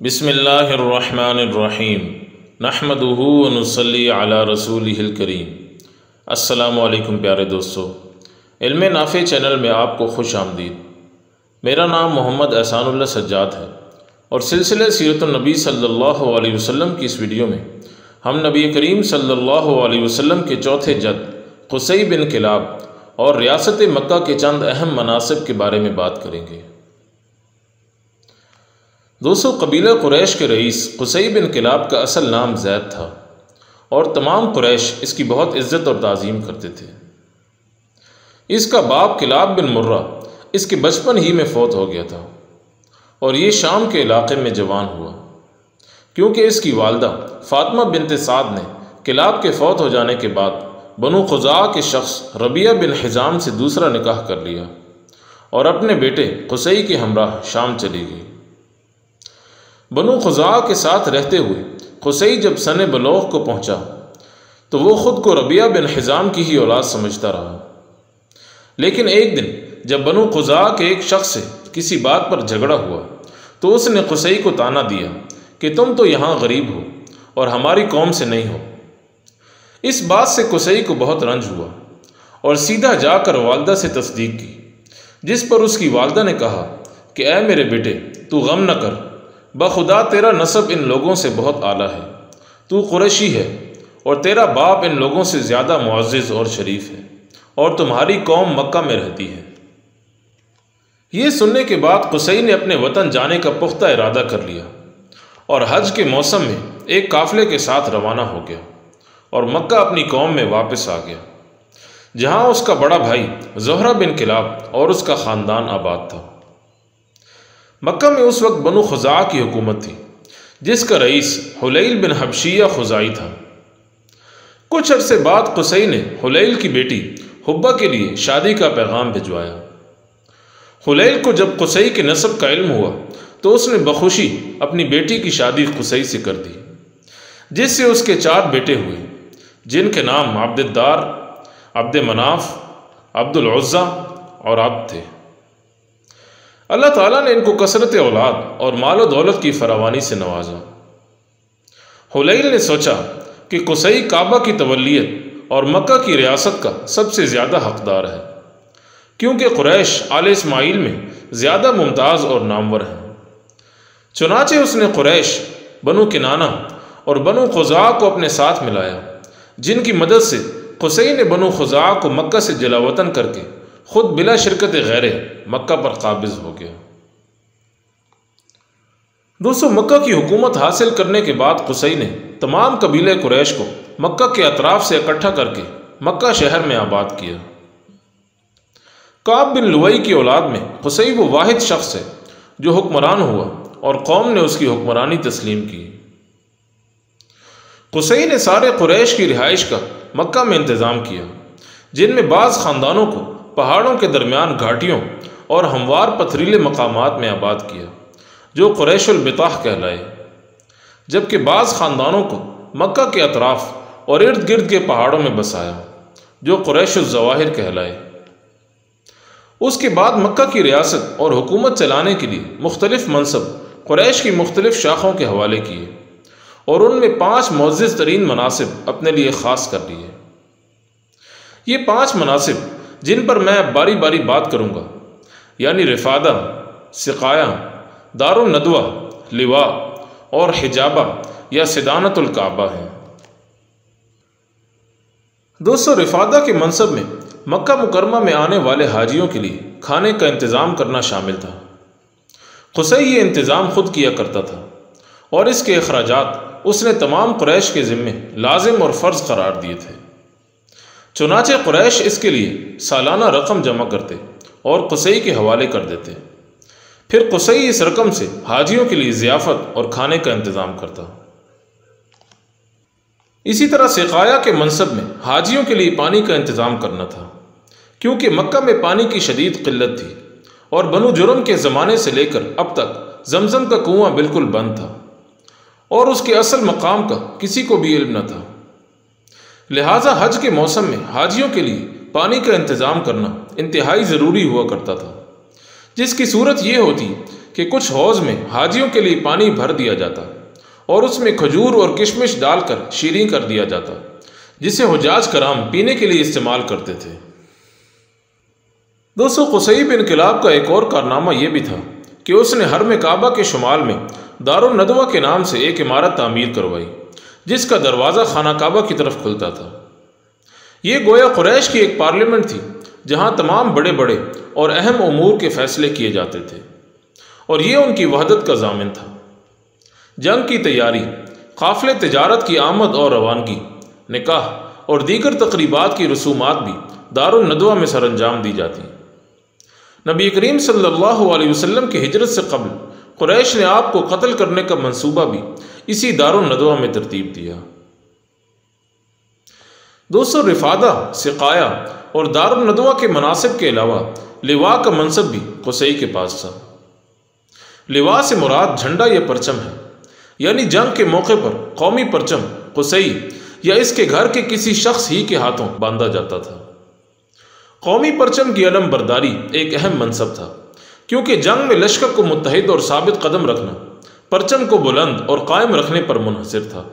بسم اللہ الرحمن الرحیم نحمدہ ونصلی علی رسولہ الکریم۔ السلام علیکم پیارے دوستو، علم نافع چینل میں آپ کو خوش آمدید۔ میرا نام محمد احسان اللہ سجاد ہے اور سلسلہ سیرت النبی صلی اللہ علیہ وسلم کی اس ویڈیو میں ہم نبی کریم صلی اللہ علیہ وسلم کے چوتھے جد قصی بن کلاب اور ریاست مکہ کے چند اہم مناصب کے بارے میں بات کریں گے۔ دوستو، قبیلہ قریش کے رئیس قصی بن کلاب کا اصل نام زید تھا اور تمام قریش اس کی بہت عزت اور تعظیم کرتے تھے۔ اس کا باپ کلاب بن مرہ اس کے بچپن ہی میں فوت ہو گیا تھا اور یہ شام کے علاقے میں جوان ہوا، کیونکہ اس کی والدہ فاطمہ بنت سعد نے کلاب کے فوت ہو جانے کے بعد بنو خزاعہ کے شخص ربیعہ بن حزام سے دوسرا نکاح کر لیا اور اپنے بیٹے قصی کے ہمراہ شام چلی گئی۔ بنو خزاعہ کے ساتھ رہتے ہوئے قصی جب سن بلوغ کو پہنچا تو وہ خود کو ربیعہ بن حزام کی ہی اولاد سمجھتا رہا، لیکن ایک دن جب بنو خزاعہ کے ایک شخص سے کسی بات پر جھگڑا ہوا تو اس نے قصی کو طعنہ دیا کہ تم تو یہاں غریب ہو اور ہماری قوم سے نہیں ہو۔ اس بات سے قصی کو بہت رنج ہوا اور سیدھا جا کر والدہ سے تصدیق کی، جس پر اس کی والدہ نے کہا کہ اے میرے بیٹے، تو غم نہ کر، بخدا تیرا نسب ان لوگوں سے بہت اعلیٰ ہے، تو قریشی ہے اور تیرا باپ ان لوگوں سے زیادہ معزز اور شریف ہے اور تمہاری قوم مکہ میں رہتی ہے۔ یہ سننے کے بعد قصی نے اپنے وطن جانے کا پختہ ارادہ کر لیا اور حج کے موسم میں ایک قافلے کے ساتھ روانہ ہو گیا اور مکہ اپنی قوم میں واپس آ گیا، جہاں اس کا بڑا بھائی زہرہ بن کلاب اور اس کا خاندان آباد تھا۔ مکہ میں اس وقت بنو خزاعہ کی حکومت تھی، جس کا رئیس حلیل بن حبشیہ خزاعی تھا۔ کچھ عرصے بعد قصی نے حلیل کی بیٹی حبہ کے لیے شادی کا پیغام بھجوایا۔ حلیل کو جب قصی کے نسب کا علم ہوا تو اس نے بخوشی اپنی بیٹی کی شادی قصی سے کر دی، جس سے اس کے 4 بیٹے ہوئے، جن کے نام عبد الدار، عبد مناف، عبد العزیٰ اور عبد تھے۔ اللہ تعالیٰ نے ان کو کثرت اولاد اور مال و دولت کی فراوانی سے نوازا۔ حلیل نے سوچا کہ قصی کعبہ کی تولیت اور مکہ کی ریاست کا سب سے زیادہ حقدار ہے، کیونکہ قریش آل اسماعیل میں زیادہ ممتاز اور نامور ہیں۔ چنانچہ اس نے قریش، بنو کنانہ اور بنو خزاعہ کو اپنے ساتھ ملایا، جن کی مدد سے قصی نے بنو خزاعہ کو مکہ سے جلا وطن کر کے خود بلا شرکت غیرے مکہ پر قابض ہو گیا۔ دوستو، مکہ کی حکومت حاصل کرنے کے بعد قصی نے تمام قبیلے قریش کو مکہ کے اطراف سے اکٹھا کر کے مکہ شہر میں آباد کیا۔ کعب بن لؤی کی اولاد میں قصی وہ واحد شخص ہے جو حکمران ہوا اور قوم نے اس کی حکمرانی تسلیم کی۔ قصی نے سارے قریش کی رہائش کا مکہ میں انتظام کیا، جن میں بعض خاندانوں کو پہاڑوں کے درمیان گھاٹیوں اور ہموار پتھریلے مقامات میں آباد کیا، جو قریش البطاح کہلائے، جبکہ بعض خاندانوں کو مکہ کے اطراف اور ارد گرد کے پہاڑوں میں بسایا، جو قریش الظواہر کہلائے۔ اس کے بعد مکہ کی ریاست اور حکومت چلانے کے لیے مختلف منصب قریش کی مختلف شاخوں کے حوالے کیے اور ان میں 5 معزز ترین مناصب اپنے لیے خاص کر لیے۔ یہ 5 مناصب جن پر میں باری باری بات کروں گا، یعنی رفادہ، سقایہ، دار الندوہ، لواء اور حجابہ یا سدانت الکعبہ ہیں۔ دوستو، رفادہ کے منصب میں مکہ مکرمہ میں آنے والے حاجیوں کے لیے کھانے کا انتظام کرنا شامل تھا۔ قصی یہ انتظام خود کیا کرتا تھا اور اس کے اخراجات اس نے تمام قریش کے ذمے لازم اور فرض قرار دیے تھے۔ چنانچہ قریش اس کے لیے سالانہ رقم جمع کرتے اور قصی کے حوالے کر دیتے، پھر قصی اس رقم سے حاجیوں کے لیے ضیافت اور کھانے کا انتظام کرتا۔ اسی طرح سقایہ کے منصب میں حاجیوں کے لیے پانی کا انتظام کرنا تھا، کیونکہ مکہ میں پانی کی شدید قلت تھی اور بنو جرم کے زمانے سے لے کر اب تک زمزم کا کنواں بالکل بند تھا اور اس کے اصل مقام کا کسی کو بھی علم نہ تھا۔ لہٰذا حج کے موسم میں حاجیوں کے لیے پانی کا انتظام کرنا انتہائی ضروری ہوا کرتا تھا، جس کی صورت یہ ہوتی کہ کچھ حوض میں حاجیوں کے لیے پانی بھر دیا جاتا اور اس میں کھجور اور کشمش ڈال کر شیریں کر دیا جاتا، جسے حجاج کرام پینے کے لیے استعمال کرتے تھے۔ دوستو، قصی بن کلاب کا ایک اور کارنامہ یہ بھی تھا کہ اس نے حرم کعبہ کے شمال میں دارالندوہ کے نام سے ایک عمارت تعمیر کروائی، جس کا دروازہ خانہ کعبہ کی طرف کھلتا تھا۔ یہ گویا قریش کی ایک پارلیمنٹ تھی جہاں تمام بڑے بڑے اور اہم امور کے فیصلے کیے جاتے تھے، اور یہ ان کی وحدت کا ضامن تھا۔ جنگ کی تیاری، قافلے تجارت کی آمد اور روانگی، نکاح اور دیگر تقریبات کی رسومات بھی دارالندوہ میں سر انجام دی جاتی۔ نبی کریم صلی اللہ علیہ وسلم کی ہجرت سے قبل قریش نے آپ کو قتل کرنے کا منصوبہ بھی اسی دارالندوہ میں ترتیب دیا۔ دوستو، رفادہ، سقایا اور دارالندوہ کے مناصب کے علاوہ لواء کا منصب بھی قصی کے پاس تھا۔ لواء سے مراد جھنڈا یا پرچم ہے، یعنی جنگ کے موقع پر قومی پرچم قصی یا اس کے گھر کے کسی شخص ہی کے ہاتھوں باندھا جاتا تھا۔ قومی پرچم کی علم برداری ایک اہم منصب تھا، کیونکہ جنگ میں لشکر کو متحد اور ثابت قدم رکھنا پرچم کو بلند اور قائم رکھنے پر منحصر تھا۔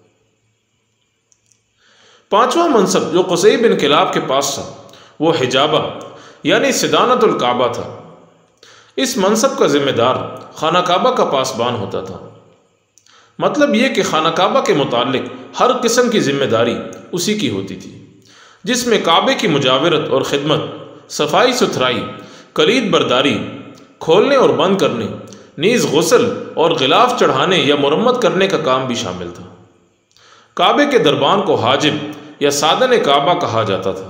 پانچواں منصب جو قصی بن کلاب کے پاس تھا وہ حجابہ یعنی سدانت الکعبہ تھا۔ اس منصب کا ذمہ دار خانہ کعبہ کا پاسبان ہوتا تھا۔ مطلب یہ کہ خانہ کعبہ کے متعلق ہر قسم کی ذمہ داری اسی کی ہوتی تھی، جس میں کعبے کی مجاورت اور خدمت، صفائی ستھرائی، کلید برداری، کھولنے اور بند کرنے، نیز غسل اور غلاف چڑھانے یا مرمت کرنے کا کام بھی شامل تھا۔ کعبے کے دربان کو حاجب یا سادن کعبہ کہا جاتا تھا۔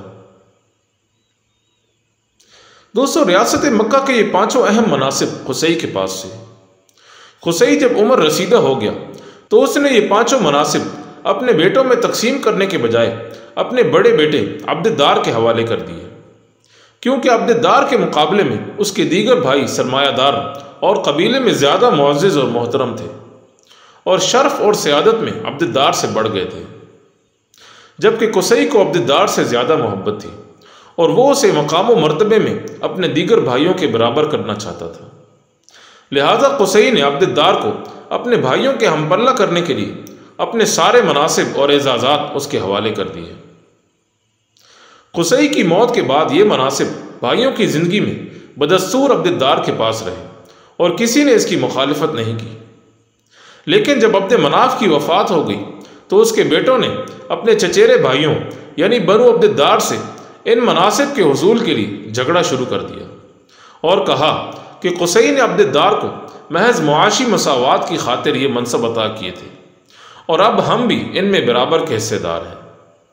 دوستو، ریاست مکہ کے یہ پانچوں اہم مناصب قصی کے پاس تھے۔ قصی جب عمر رسیدہ ہو گیا تو اس نے یہ پانچوں مناصب اپنے بیٹوں میں تقسیم کرنے کے بجائے اپنے بڑے بیٹے عبدالدار کے حوالے کر دیے، کیونکہ عبدالدار کے مقابلے میں اس کے دیگر بھائی سرمایہ دار اور قبیلے میں زیادہ معزز اور محترم تھے، اور شرف اور سیادت میں عبدالدار سے بڑھ گئے تھے، جبکہ قصی کو عبدالدار سے زیادہ محبت تھی اور وہ اسے مقام و مرتبے میں اپنے دیگر بھائیوں کے برابر کرنا چاہتا تھا۔ لہذا قصی نے عبدالدار کو اپنے بھائیوں کے ہم پلہ کرنے کے لیے اپنے سارے مناصب اور اعزازات اس کے حوالے کر دیے۔ قصی کی موت کے بعد یہ مناصب بھائیوں کی زندگی میں بدستور عبدالدار کے پاس رہے اور کسی نے اس کی مخالفت نہیں کی، لیکن جب عبد مناف کی وفات ہو گئی تو اس کے بیٹوں نے اپنے چچیرے بھائیوں یعنی بنو عبدالدار سے ان مناصب کے حصول کے لیے جھگڑا شروع کر دیا اور کہا کہ قصی نے عبدالدار کو محض معاشی مساوات کی خاطر یہ منصب عطا کیے تھے، اور اب ہم بھی ان میں برابر کے حصے دار ہیں۔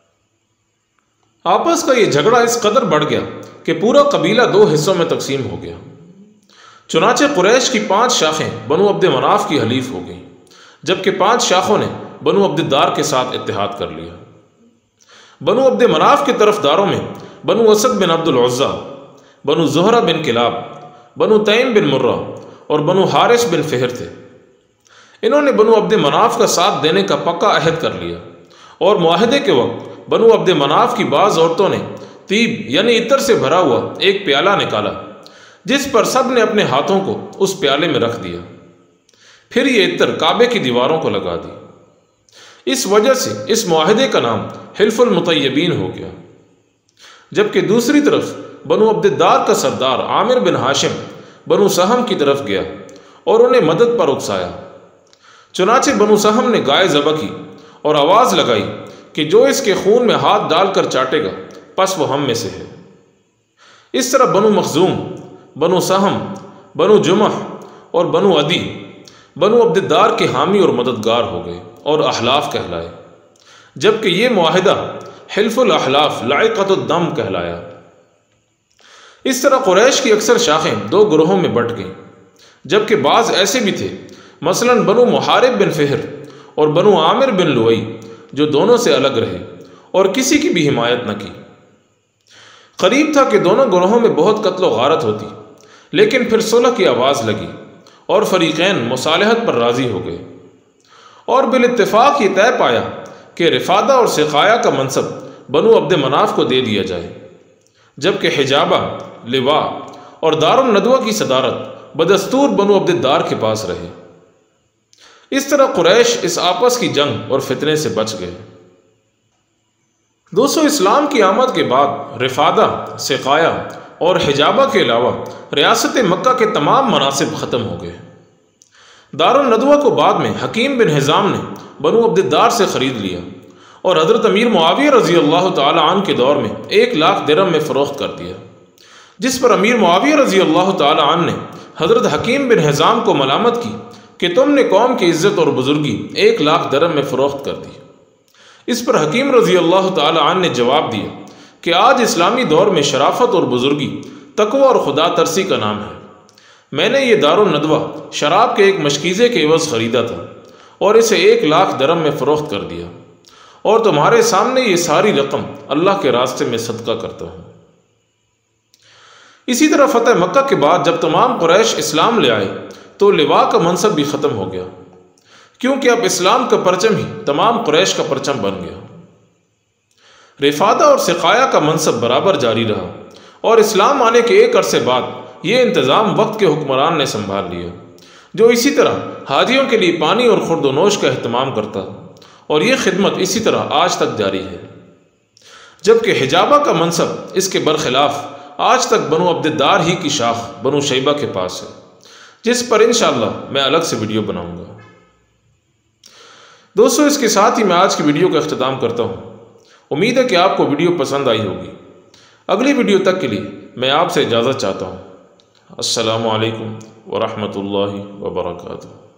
آپس کا یہ جھگڑا اس قدر بڑھ گیا کہ پورا قبیلہ دو حصوں میں تقسیم ہو گیا۔ چنانچہ قریش کی 5 شاخیں بنو عبد مناف کی حلیف ہو گئیں، جبکہ 5 شاخوں نے بنو عبدالدار کے ساتھ اتحاد کر لیا۔ بنو عبد مناف کے طرف داروں میں بنو اسد بن عبد العزا، بنو زہرہ بن کلاب، بنو تیم بن مرہ اور بنو حارث بن فہر تھے۔ انہوں نے بنو عبد مناف کا ساتھ دینے کا پکا عہد کر لیا، اور معاہدے کے وقت بنو عبد مناف کی بعض عورتوں نے طیب یعنی عطر سے بھرا ہوا ایک پیالہ نکالا، جس پر سب نے اپنے ہاتھوں کو اس پیالے میں رکھ دیا، پھر یہ عطر کعبے کی دیواروں کو لگا دی۔ اس وجہ سے اس معاہدے کا نام حلف المطیبین ہو گیا۔ جبکہ دوسری طرف بنو عبدالدار کا سردار عامر بن ہاشم بنو سہم کی طرف گیا اور انہیں مدد پر اکسایا۔ چنانچہ بنو سہم نے گائے ذبح کی اور آواز لگائی کہ جو اس کے خون میں ہاتھ ڈال کر چاٹے گا پس وہ ہم میں سے ہے۔ اس طرح بنو مخزوم، بنو سہم، بنو جمح اور بنو عدی بنو عبدالدار کے حامی اور مددگار ہو گئے اور احلاف کہلائے، جبکہ یہ معاہدہ حلف الاحلاف لائقۃ الدم کہلایا۔ اس طرح قریش کی اکثر شاخیں 2 گروہوں میں بٹ گئیں، جبکہ بعض ایسے بھی تھے، مثلا بنو محارب بن فہر اور بنو عامر بن لوئی، جو دونوں سے الگ رہے اور کسی کی بھی حمایت نہ کی۔ قریب تھا کہ دونوں گروہوں میں بہت قتل و غارت ہوتی، لیکن پھر صلح کی آواز لگی اور فریقین مصالحت پر راضی ہو گئے، اور بالاتفاق یہ طے پایا کہ رفادہ اور سقایا کا منصب بنو عبد مناف کو دے دیا جائے، جبکہ حجابہ، لواء اور دارالندوہ کی صدارت بدستور بنو عبد الدار کے پاس رہے۔ اس طرح قریش اس آپس کی جنگ اور فتنے سے بچ گئے۔ دوستو، اسلام کی آمد کے بعد رفادہ، سقایا اور حجابہ کے علاوہ ریاست مکہ کے تمام مناصب ختم ہو گئے۔ دار الندوہ کو بعد میں حکیم بن حزام نے بنو عبد الدار سے خرید لیا اور حضرت امیر معاویہ رضی اللہ تعالی عنہ کے دور میں 1,00,000 درہم میں فروخت کر دیا، جس پر امیر معاویہ رضی اللہ تعالی عنہ نے حضرت حکیم بن حزام کو ملامت کی کہ تم نے قوم کی عزت اور بزرگی 1,00,000 درہم میں فروخت کر دی۔ اس پر حکیم رضی اللہ تعالی عنہ نے جواب دیا کہ آج اسلامی دور میں شرافت اور بزرگی تقوی اور خدا ترسی کا نام ہے۔ میں نے یہ دار الندوہ شراب کے ایک مشکیزے کے عوض خریدا تھا اور اسے 1,00,000 درہم میں فروخت کر دیا، اور تمہارے سامنے یہ ساری رقم اللہ کے راستے میں صدقہ کرتا ہوں۔ اسی طرح فتح مکہ کے بعد جب تمام قریش اسلام لے آئے تو لواء کا منصب بھی ختم ہو گیا، کیونکہ اب اسلام کا پرچم ہی تمام قریش کا پرچم بن گیا۔ رفادہ اور سقایا کا منصب برابر جاری رہا، اور اسلام آنے کے ایک عرصے بعد یہ انتظام وقت کے حکمران نے سنبھال لیا، جو اسی طرح حاجیوں کے لیے پانی اور خورد و نوش کا اہتمام کرتا، اور یہ خدمت اسی طرح آج تک جاری ہے۔ جبکہ حجابہ کا منصب اس کے برخلاف آج تک بنو عبد الدار ہی کی شاخ بنو شیبہ کے پاس ہے، جس پر انشاءاللہ میں الگ سے ویڈیو بناؤں گا۔ دوستو، اس کے ساتھ ہی میں آج کی ویڈیو کا اختتام کرتا ہوں۔ امید ہے کہ آپ کو ویڈیو پسند آئی ہوگی۔ اگلی ویڈیو تک کے لیے میں آپ سے اجازت چاہتا ہوں۔ السلام علیکم ورحمۃ اللہ وبرکاتہ۔